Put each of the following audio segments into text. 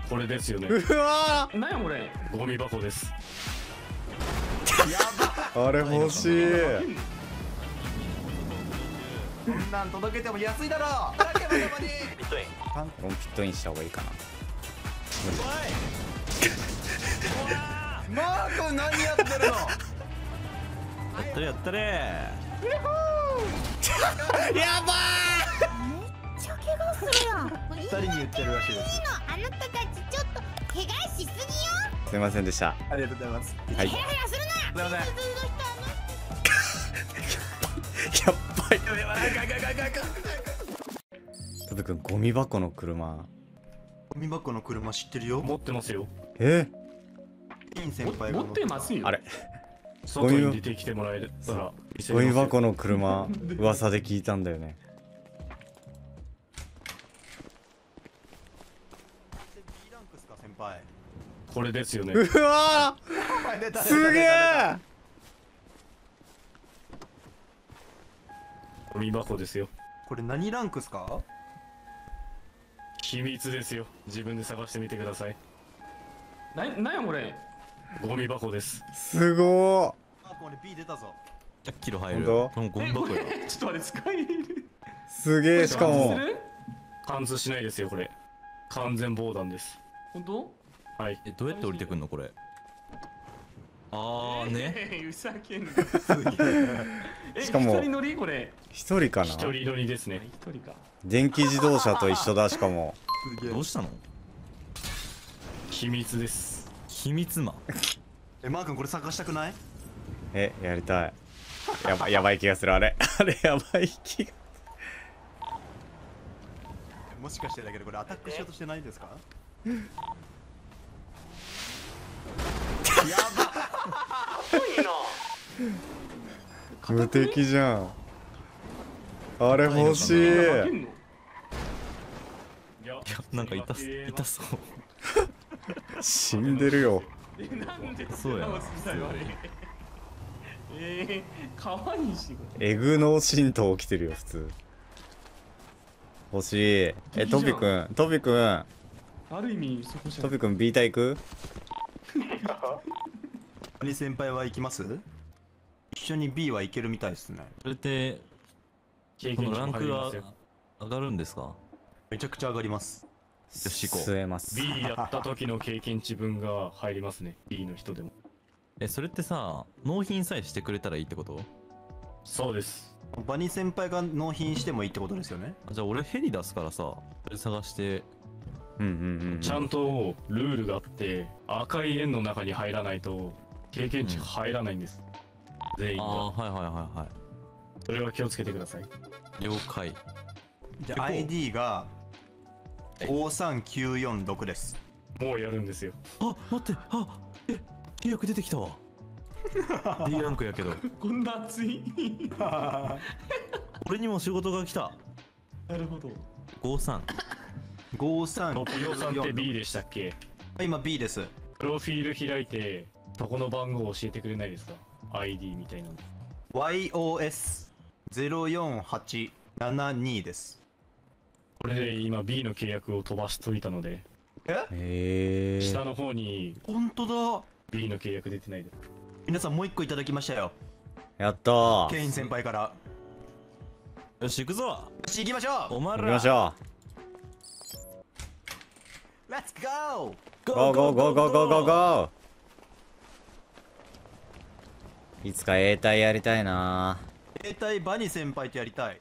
これですよね。 うわなんやこれ。 ゴミ箱です。 あれ欲しい。 こんなん届けても安いだろ。だけどたまにパンコンピットインした方がいいかな。 マー君何やってるの。 やったれやったれ。 やばめっちゃ怪我するやん。 二人に言ってるらしいです。 あなたたちちょっと怪我しすぎよ。 すいませんでした。 ありがとうございます。 はい。 ヘラヘラするな。 すいません。 やっばい。トビ君、ゴミ箱の車。 ゴミ箱の車知ってるよ。 持ってますよ。 イン先輩が持ってますよ。 あれ、 外に出てきてもらえたら見せゴミますよ。 箱の車、噂で聞いたんだよね。 Bランクスか先輩。 これですよね。 うわー、すげえ。 ゴミ箱ですよ。 これ何ランクスか。 秘密ですよ。自分で探してみてください。 なんやこれ。 ゴミ箱です。 すごあ、これ B 出たぞ。 100キロ入る。 ほんとこのゴミ箱や。 ちょっとあれ使い入れる。 ー、すげえ。しかも貫通しないですよこれ。完全防弾です。 本当？ はい。 どうやって降りてくんのこれ。あーね。 うさけんな。 しかも一人乗りこれ。 一人かな。 一人乗りですね。 一人か。 電気自動車と一緒だ。しかもすげえどう。したの？ 秘密です。 秘密魔。 マー君これ探したくない。 やりたい。やばい気がする。あれやばい気が。 もしかしてだけどこれアタックしようとしてないですか。 無敵じゃん。あれ欲しい。 負けんの？ いやなんか痛そう。 死んでるよ。 なんでそうやな直すんだよあれ。かわいいしこれ。 エグ脳震盪起きてるよ普通。欲しい。トビくんある意味そこじゃトビくん B 隊行く？ 兄先輩は行きます。一緒に B は行けるみたいですね。 それってこ経験値ものランクは入りますよ。 上がるんですか？ めちゃくちゃ上がります。 よし行こう。 吸えます。 B やった時の経験値分が入りますね。B の人でも。 それってさ、納品さえしてくれたらいいってこと？ そうです。 バニー先輩が納品してもいいってことですよね。 じゃあ俺ヘリ出すからさ、それ探して。 ちゃんとルールがあって赤い円の中に入らないと経験値入らないんです。全員が。 ああ、はいはいはいはそれは気をつけてください。 い。了解。 じゃあ ID が53946です。 もうやるんですよ。 あ、待って、契約出てきたわ。D ランクやけど。 こんな熱い。 俺にも仕事が来た。 なるほど。 53。 トピオさんって B 53946。 でしたっけ？ 今 B です。 プロフィール開いてそこの番号教えてくれないですか？ ID みたいなの。 YOS04872 です。 これで今 B の契約を飛ばしといたので下の方に本当だ。 B の契約出てないです。 皆さんもう一個いただきましたよ。 やったー。 ケイン先輩から。 よし、行くぞ。 よし行きましょう。 お前ら。 行きましょレッツゴー。 う。ゴーゴーゴーゴーゴーゴーゴー。いつか A 隊やりたいな。 兵隊バニ先輩とやりたい。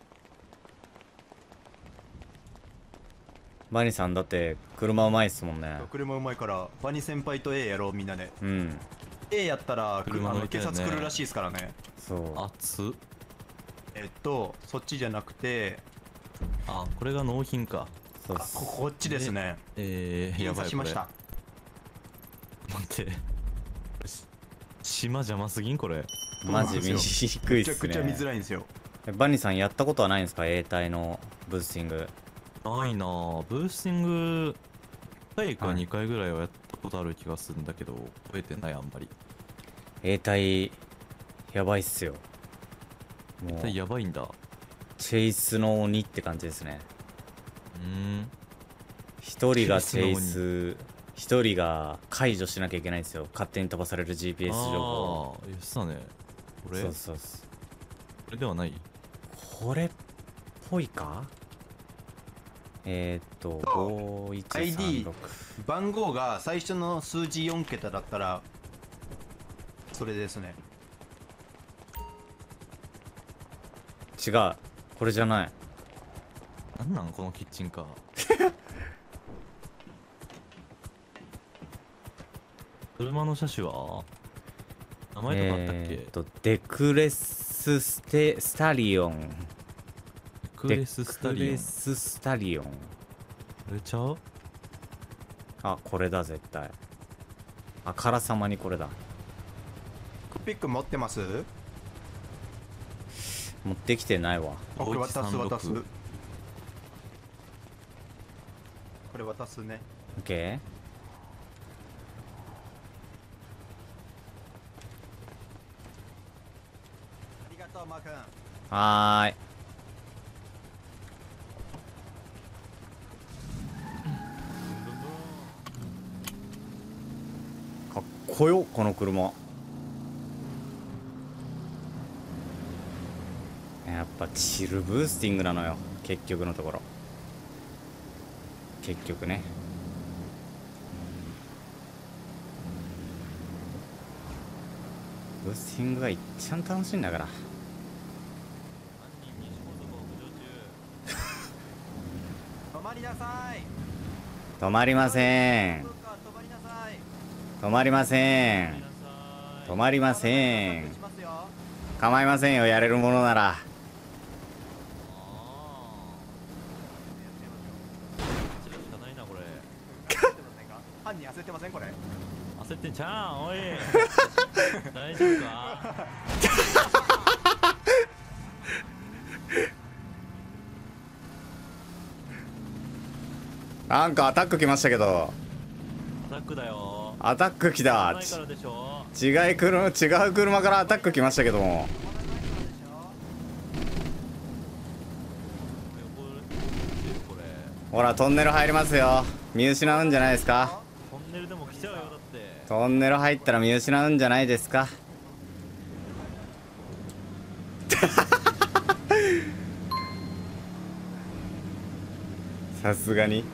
バニさんだって車うまいっすもんね。 車うまいからバニ先輩と A やろうみんなで。 うん。 A やったら警車乗りたいね察来るらしいですからね。 そう。 熱っ。 そっちじゃなくてあ、これが納品か。 そうっす。 こっちですね。 や印ばいこれ。 刷しました。 待って。島邪魔すぎんこれ。 マジ見にくいっすめちゃくちゃ見づね。 らいんですよ。 バニさんやったことはないんですか？ A 隊のブースティング。 ないなぁ。ブースティング1回かはい 2回ぐらいはやったことある気がするんだけど、覚えてないあんまり。 A 隊やばいっすよ。もう絶対やばいんだ。 チェイスの鬼って感じですね。 うーん。 一人がチェイス一人が解除しなきゃいけないんですよ。勝手に飛ばされる GPS 情報。 ああ言ってたね。これそうそうそう。 これではない。 これっぽいか。5136。 番号が最初の数字4桁だったらそれですね。 違う、これじゃない。 なんなんこのキッチンカー。車の車種は名前とかあったっけ？ デクレススタリオン。 クレススタリオン。 デクレススタリオン。 これちゃう？ あ、これだ絶対。あからさまにこれだ。 クピック持ってます？ 持ってきてないわ。 これ渡す 5136 渡す。これ渡すね。 オッケー。 ありがとうマー君。 はーい。かっこよこの車。やっぱチルブースティングなのよ結局のところ。結局ね。ブースティングがいっちゃん楽しいんだから。 止まりなさい。 止まりません。 止まりなさい。 止まりません。止まりません。 しますよ。 構いませんよ、やれるものなら。 犯人焦ってませんこれ？ 焦ってんちゃうんおい。大丈夫か？ なんかアタック来ましたけど。 アタックだよ。 アタック来た。 ないからでしょ。 違う車からアタック来ましたけども。ほらトンネル入りますよ。見失うんじゃないですか。 トンネルでも来ちゃうよだって。 トンネル入ったら見失うんじゃないですか。さすがに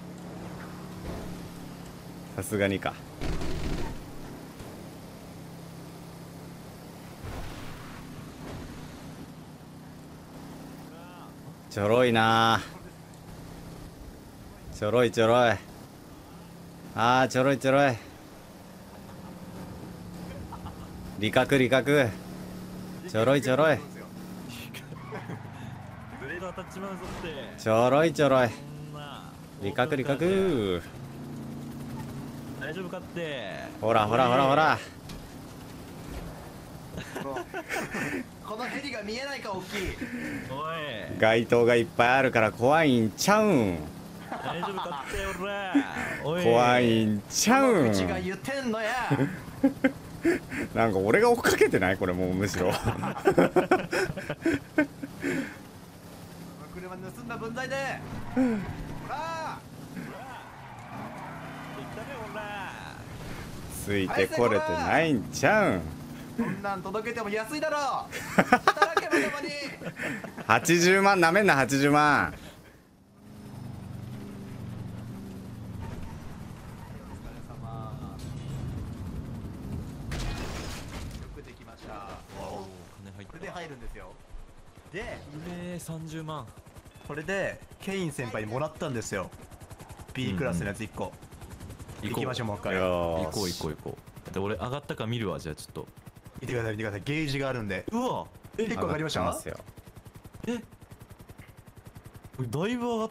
か。ちょろいなあ。ちょろい。あーちょろい。理覚。 ブレード当たっちまうぞって。 ちょろい。 そんな理覚。 大丈夫かって。 ほら。 このヘリが見えないか大きい。 おい街灯がいっぱいあるから怖いんちゃうん。 大丈夫かっておら。おい怖いんちゃうん。 口が言ってんのや。 なんか俺が追っかけてないこれもうむしろ。 車盗んだ分際で。ほら。 ついてこれてないんちゃうん。 こんなん届けても安いだろ。働けばたまに。 80万なめんな。80万。 お疲れ様。よくできました。 金入っこれで入るんですよ。でた。30万。 これでケイン先輩にもらったんですよ。B クラスのやつ1個。行きましょうもう一回。 よ行こう。で俺上がったか見るわ。じゃあちょっと見てください。ゲージがあるんで。 うわ結構上がりました。 上がってますよ。 だいぶ上がった。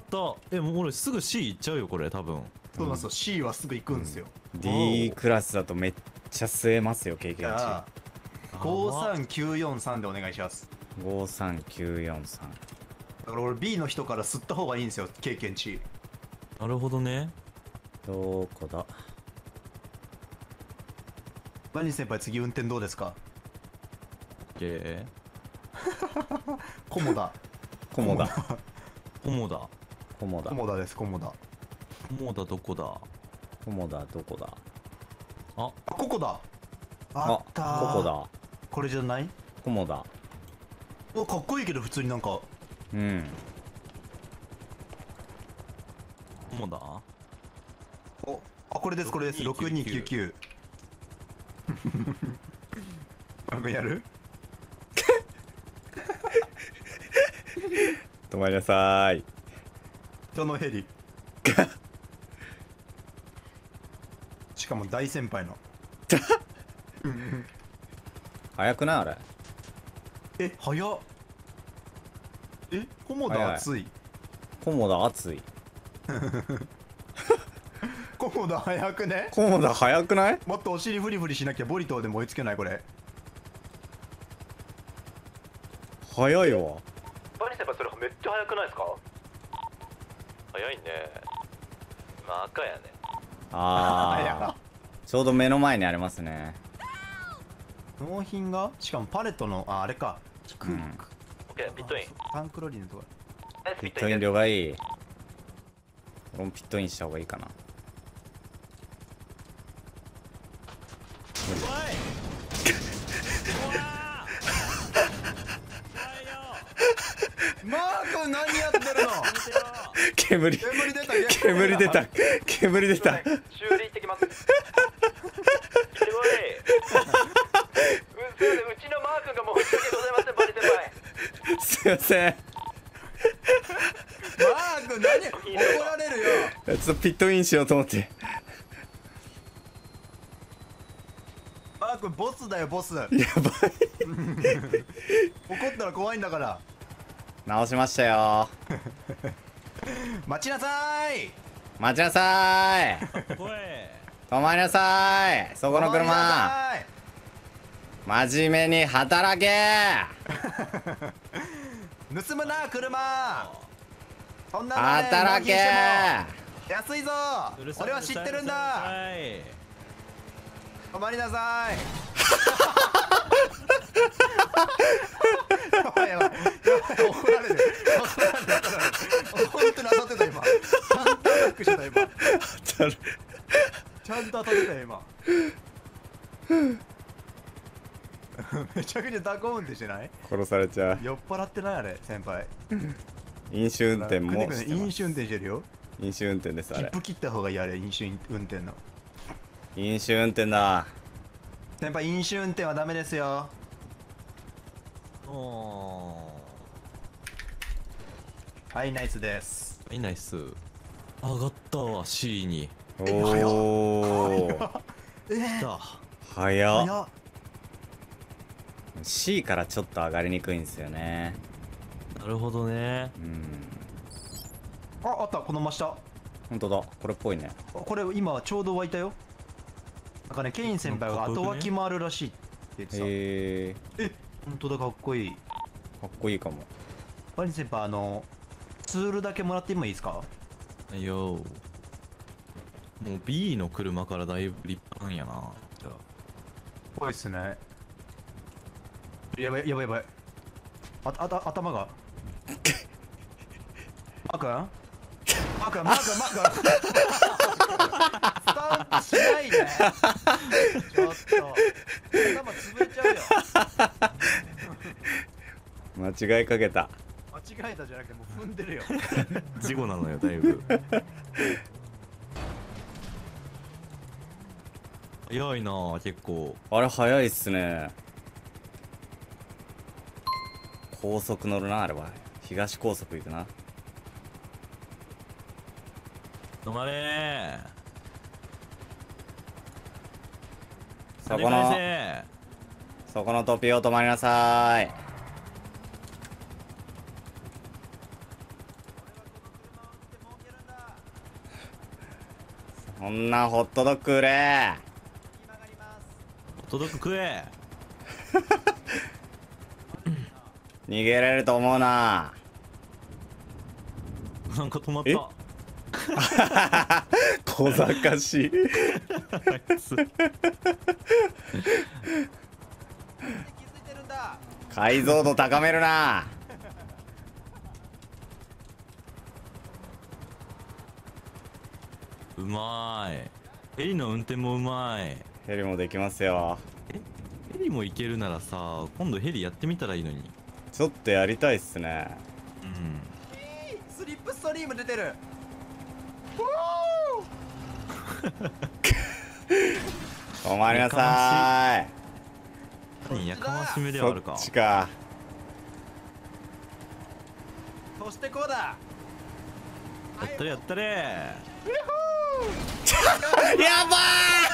もう俺すぐ C 行っちゃうよこれ多分。 そうなんですよ。C はすぐ行くんですよ。 D クラスだとめっちゃ吸えますよ経験値。 じゃあ53943でお願いします。 53943。 だから俺 B の人から吸った方がいいんですよ経験値。 なるほどね。 どこだ。 バニー先輩次運転どうですか？コモダコモダコモダです。コモダどこだ。 コモダどこだ？ あ、ここだ。 ああったー。 ここだ。 これじゃない？ コモダ。 お、かっこいいけど普通になんか。 うん。 もうだ。 お、あ、これですこれです。6299。なんかやる？ 止まりなさーい。 人のヘリ。しかも大先輩の。 早くないあれ？ え、早っ。え、コモダ熱い。 コモダ熱い。 コモダ早くね？ コモダ早くない？ もっとお尻フリフリしなきゃボリトーでも追いつけないこれ。 早いわ。 バニー先輩それめっちゃ速くないですか？速いね。今赤やね。 ああ。ちょうど目の前にありますね。 納品がしかもパレットのあれか。 うん。 オッケー、ピットイン。 タンクロリンとか。 ピットイン量がいい。俺もピットインした方がいいかな。 マー君何やってるの？ 煙出た煙出た煙出た。 修理行ってきます。行ってこい。うちのマー君がもう申し訳ございません、バニー先輩。 すいません。 マー君何怒られるよ。 ちょっとピットインしようと思って。 マー君ボスだよボス。 やばい。 怒ったら怖いんだから。 直しましたよ。 待ちなさーい。 待ちなさーい。止まりなさーい。そこの車。 止まりなさ真面目に働け。 ーい。盗むな車。そんなのね働け。 納品しても安いぞ。俺は知ってるんだ。止まりなさい。やばいやばいやばい、怒られる。本当に当たってた今。ちゃんとアタックしてた今。ちゃんと当たってたよ今。めちゃくちゃ蛇行運転してない？ 殺されちゃう。 酔っ払ってないあれ先輩。 飲酒運転もしてます。 飲酒運転してるよ。 飲酒運転ですあれ。 切符切った方がいいあれ飲酒運転の。 飲酒運転だ。 先輩飲酒運転はダメですよ。はいナイスです。 はい、ナイス。上がったわ、C に。 おお。 え来た。 早っ。 早っ。 C からちょっと上がりにくいんですよね。 なるほどね。 うん。 あったこの真下。 本当だ。これっぽいね。 これ今ちょうど湧いたよ。なんかねケイン先輩が後脇もあるらしいって言ってさ。 へえ。 本当だかっこいい。 かっこいいかも。 バニー先輩ツールだけもらってもいいですか？ よー。もう B の車からだいぶ立派なんやな。じゃあ。 ぽいっすね。やばいやばいやばい。頭が。マー君？マー君。スタンプしないで。ちょっと。頭潰れちゃうよ。 間違いかけた。 間違えたじゃなくてもう踏んでるよ。 事故なのよ、だいぶ。早いなあ、結構。 あれ早いっすね。高速乗るなあれは。東高速行くな。 止まれー。 そこのそこのトピオ止まりなさーい。そんなホットドッグ売れ。 届く食え。 逃げられると思うな。 なんか止まっえた。 小賢しい。解像度高めるな。 うまーい。 ヘリの運転もうまい。 ヘリもできますよ。 ヘリも行けるならさ、今度ヘリやってみたらいいのに。 ちょっとやりたいっすね。 スリップストリーム出てる。 止まりなさ何やかましめーい。そではあるかっ。ちか。 そしてこうだ。 やったれやったれ。 やば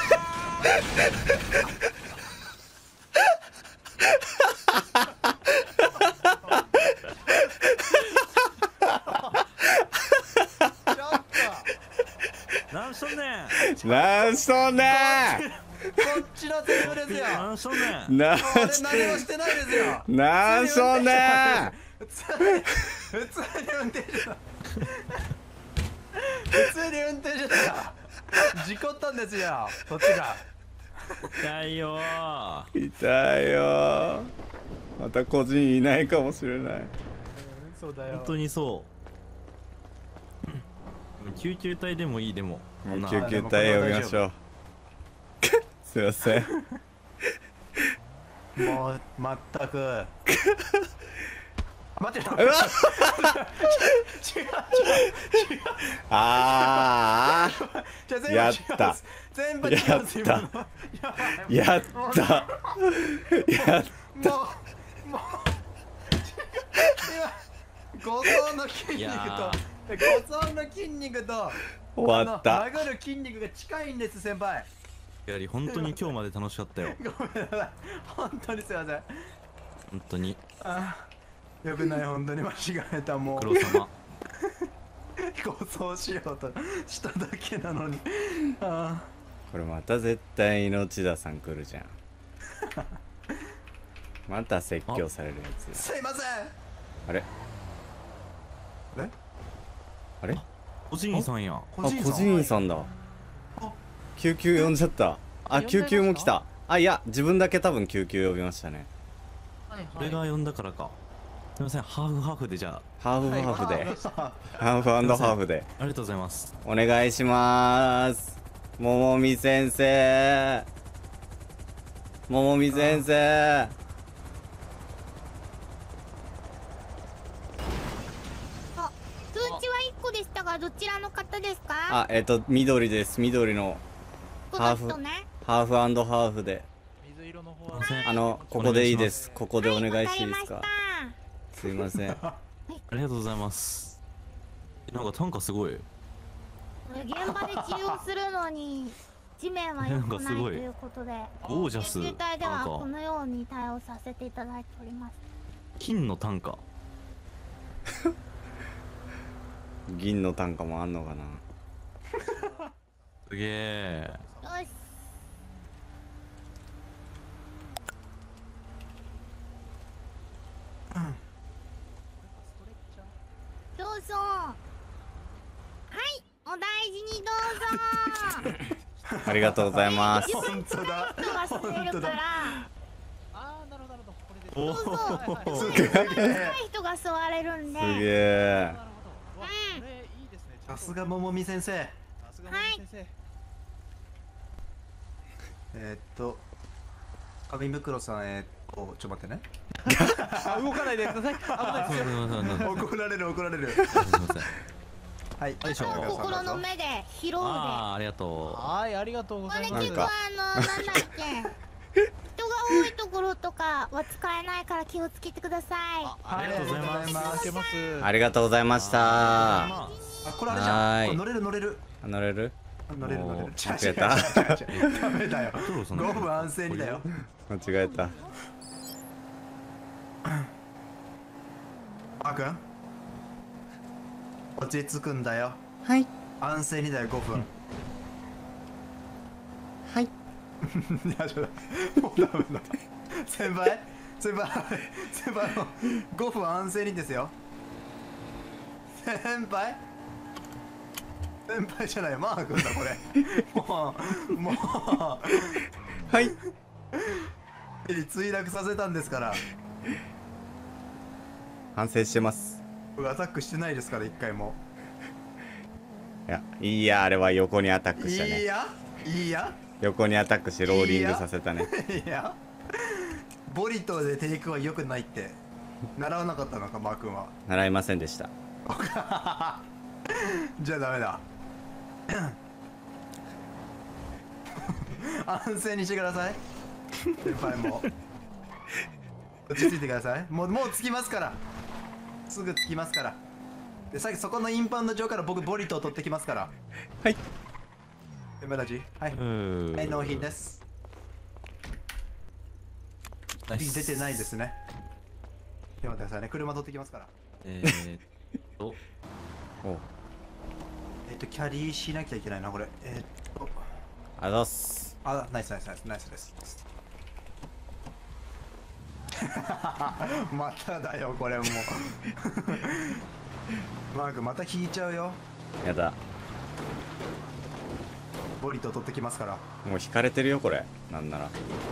なんしとんねん。 ーなんしとんねこっちのセリフですよ。 なんしとんねん。 んなん俺何もしてないですよ。 なんしとんねん普通に運転手だ。普通に運転手だ。事故ったんですよ。そっちが。 痛いよー。 痛いよ。また個人いないかもしれない。 そうだよ。 本当にそう。救急隊でもいいでも。 もう救急隊呼びましょう。すいません。 もう全く。待ってた。 うわあじゃあやった全部違います。 やったやったやっもう今五臓の筋肉いやと五臓の筋肉と終わった殴る筋肉が近いんです先輩。 やはり本当に今日まで楽しかったよ。 ごめんなさい。本当にすいません。 本当に。 よくない、本当に間違えた。もうご苦労様。 ご葬しようとしただけなのに。 これまた絶対命田さん来るじゃん。また説教されるやつ。 すいません。 あれあれあれ個人さんや。 あ、個人員さんだ。救急呼んじゃった。あ、救急も来た。あ、いや、自分だけ多分救急呼びましたね。 俺が呼んだからか。すみません、ハーフハーフでじゃハーフハーフで。ハーフハーフで。 あ。ありがとうございます。 お願いしまーす。ももみ先生。ももみ先生。 あ、通知は1個でしたがどちらの方ですか？ あ、緑です。緑のこの人ね。 ハーフハーフで。 すみません。 ここでいいです。ここでお願いしていいですか。 わかすいません。 ありがとうございます。なんか単価すごい。 りました。現場で治療するのに地面は良くないということで、 ゴージャス。 救急隊ではなんかこのように対応させていただいております。 金の単価。 銀の単価もあんのかな。 すげえ。 よし。どうぞ。はい、お大事にどうぞ。 ありがとうございます。 本当だ。 人が吸えるから。どうぞ。 すげえ。 若い人が座れるんで。 すげえ。 うん。 さすが桃美先生。 はい。 紙袋さん、ちょっと待ってね。 動かないでください。危ないですよ。 怒られる怒られる。 すみません。 はい。 よいしょ心の目で拾うで。 ああ、ありがとはい、ありがとうございます。 これ結構なんだっけ。人が多いところとかは使えないから気をつけてください。 ありがとうございます。 受けます。 ありがとうございました。 まこれあれじゃん。これ乗れる乗れる。 乗れる？ 乗れる乗れる。 間違えた。 ダメだよ。5分安静にだよ。 間違えた。 あーくん。落ち着くんだよ。 はい。 安静にだよ5分。 はい。 いやちょっともうダメだ。先輩先輩5分安静にですよ。先輩じゃないよ、マー君だこれ。もうはい。 墜落させたんですから。 反省してます。 僕アタックしてないですから1回も。 いや、いいや、あれは横にアタックしたね。 いやいや横にアタックしてローリングさせたね。 いやボリトでテイクは良くないって習わなかったのかマー君は。 習いませんでした。 じゃあダメだ。安静にしてください。先輩も落ち着いてください。もう着きますから、すぐ着きますから。でさっきそこのインパウンド場から僕ボリトを取ってきますから。 はい。 先輩たち、はい、はい、納品です。瓶出てないですね。でも待ってくださいね、車取ってきますから。 おキャリーしなきゃいけないなこれ。 あざっす。 ナイスナイスナイスナイスです。まただよこれもう。マークまた引いちゃうよ。 やだ。 ボリト取ってきますから。 もう引かれてるよこれ。なんなら。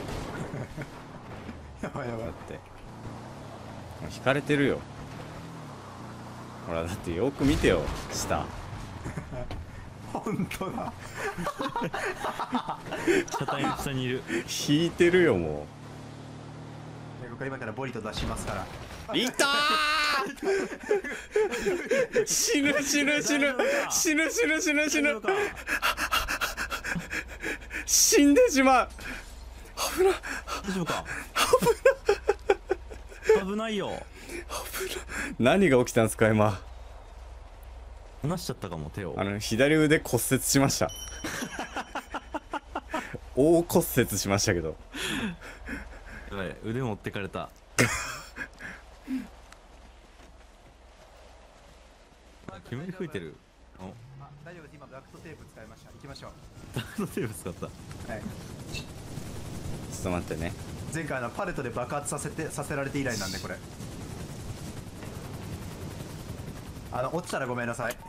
やばいやばい。 だってもう引かれてるよ。ほらだってよく見てよ下。 本当だ。 車体の下にいる。 引いてるよも僕は今からボリト出しますから。 う。いたー。死ぬ死ぬ死ぬ死ぬ死ぬ死ぬ死ぬ。死んでしまう。危ない。 大丈夫か。危ないよ。 何が起きたんですか今。 離しちゃったかも手を。 左腕骨折しました。大骨折しましたけど。 やばい、腕持ってかれた。煙吹いてる。 大丈夫です。今ダクトテープ使いました。行きましょう。 ダクトテープ使った。 はい。 ちょっと待ってね。 前回パレットで爆発させられて以来なんでこれ。落ちたらごめんなさい。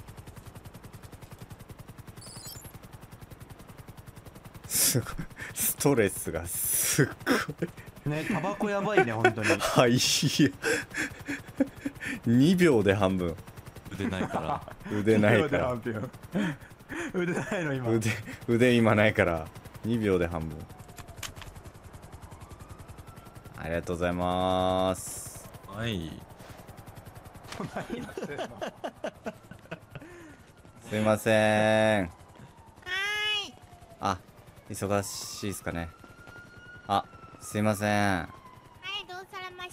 すごいストレスがすっごいね。タバコやばいね本当に。 はい。2秒で半分。 腕ないから。 腕ないから。 腕ないの今。 腕今ないから2秒で半分。ありがとうございます。 はい。 すいません。 はーい。 あ、忙しいですかね。あ、すいません。 はい、どうされまして。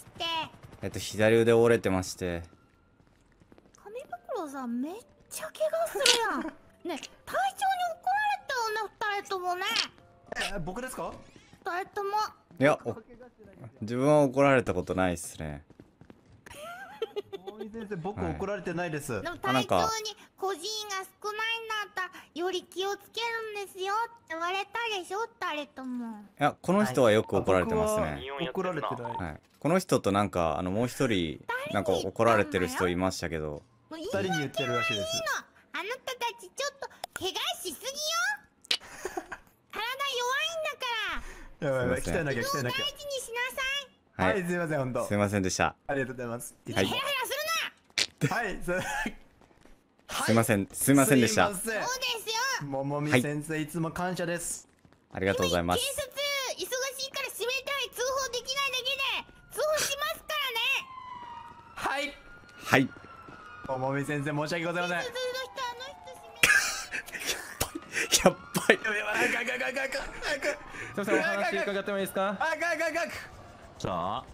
左腕折れてまして。 紙袋さんめっちゃ怪我するやん。ね、隊長に怒られたよね、二人ともね。 僕ですか？ 二人とも。 いや、自分は怒られたことないっすね。 大井先生、僕怒られてないです。 でも隊長に個人が少ないんだったらより気をつけるんですよって言われたでしょ、二人とも。 いや、この人はよく怒られてますね。 怒られてない。 はい。この人となんかもう一人なんか怒られてる人いましたけど。 二人に言ってるらしいです。 あなたたちちょっと怪我しすぎよ。体弱いんだから。 やばいやばい、鍛えなきゃ大事にしなさい。 はい、すいません、本当。 すいませんでした。 ありがとうございます。 ヘラヘラするな。 はい、 すいません、すいませんでした。 そうですよ。 桃美先生、いつも感謝です。 ありがとうございます。 警察忙しいから閉めたり通報できないだけで通報しますからね。 はい。 はい。 桃美先生、申し訳ございません。 警察の人やっばい。 やばいやばい、早く早く早く早く早く。 すいません、お話伺ってもいいですか？ 早く早く早く。 じゃあ。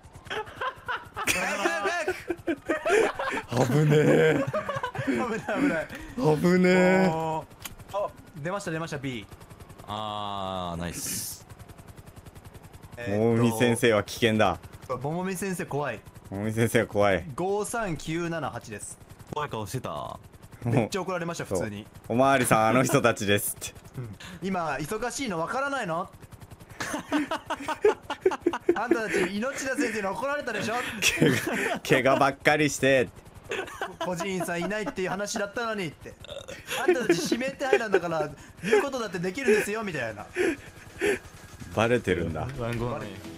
危ねえ。 危ない危ない。 危ねえ。 あ、出ました B。 ナイス。 桃美先生は危険だ。 桃美先生怖い。 桃美先生は怖い。 53978です。 怖い顔してた。 めっちゃ怒られました普通に。 おまわりさん、あの人たちですって。 今忙しいのわからないの？あんたたち命田先生に怒られたでしょ。 怪我ばっかりして個人員さんいないっていう話だったのにって。あんたたち指名手配なんだから言うことだってできるんですよみたいな。 バレてるんだ。 番号ね。